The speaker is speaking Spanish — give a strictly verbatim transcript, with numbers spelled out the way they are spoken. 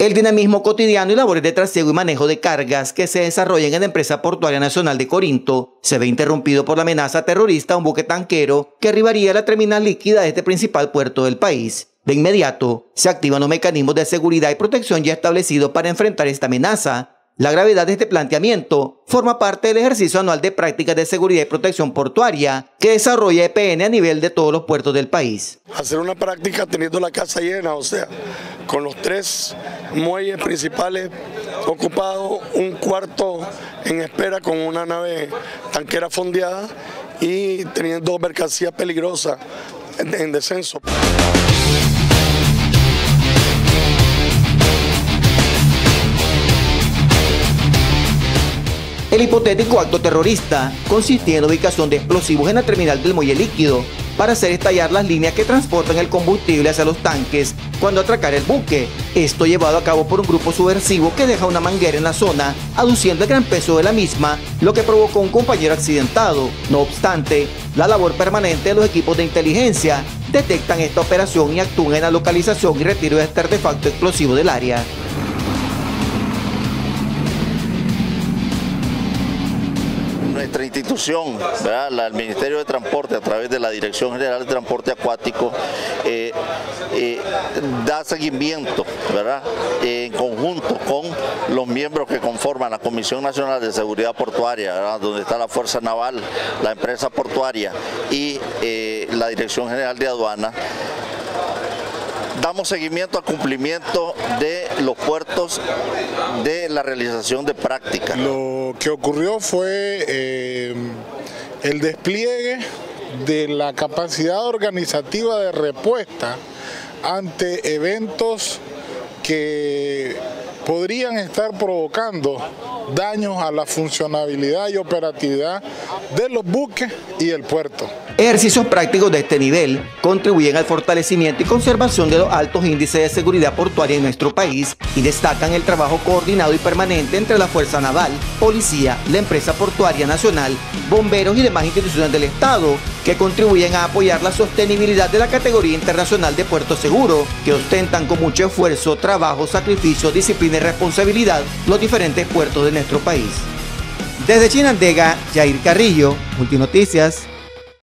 El dinamismo cotidiano y labores de trasiego y manejo de cargas que se desarrollan en la empresa portuaria nacional de Corinto se ve interrumpido por la amenaza terrorista a un buque tanquero que arribaría a la terminal líquida de este principal puerto del país. De inmediato, se activan los mecanismos de seguridad y protección ya establecidos para enfrentar esta amenaza. La gravedad de este planteamiento forma parte del ejercicio anual de prácticas de seguridad y protección portuaria que desarrolla E P N a nivel de todos los puertos del país. Hacer una práctica teniendo la casa llena, o sea, con los tres muelles principales ocupados, un cuarto en espera con una nave tanquera fondeada y teniendo mercancías peligrosas en, en descenso. El hipotético acto terrorista consistía en la ubicación de explosivos en la terminal del muelle líquido para hacer estallar las líneas que transportan el combustible hacia los tanques cuando atracara el buque. Esto llevado a cabo por un grupo subversivo que deja una manguera en la zona, aduciendo el gran peso de la misma, lo que provocó un compañero accidentado. No obstante, la labor permanente de los equipos de inteligencia detectan esta operación y actúan en la localización y retiro de este artefacto explosivo del área. Nuestra institución, ¿verdad? La, el Ministerio de Transporte, a través de la Dirección General de Transporte Acuático, eh, eh, da seguimiento, ¿verdad? Eh, en conjunto con los miembros que conforman la Comisión Nacional de Seguridad Portuaria, ¿verdad? Donde está la Fuerza Naval, la empresa portuaria y eh, la Dirección General de Aduana. Damos seguimiento al cumplimiento de los puertos de la realización de prácticas. Lo que ocurrió fue eh, el despliegue de la capacidad organizativa de respuesta ante eventos que podrían estar provocando daños a la funcionabilidad y operatividad de los buques y el puerto. Ejercicios prácticos de este nivel contribuyen al fortalecimiento y conservación de los altos índices de seguridad portuaria en nuestro país y destacan el trabajo coordinado y permanente entre la Fuerza Naval, Policía, la Empresa Portuaria Nacional, bomberos y demás instituciones del Estado que contribuyen a apoyar la sostenibilidad de la categoría internacional de puerto seguro, que ostentan con mucho esfuerzo, trabajo, sacrificio, disciplina y responsabilidad los diferentes puertos de nuestro país. Desde Chinandega, Jair Carrillo, Multinoticias.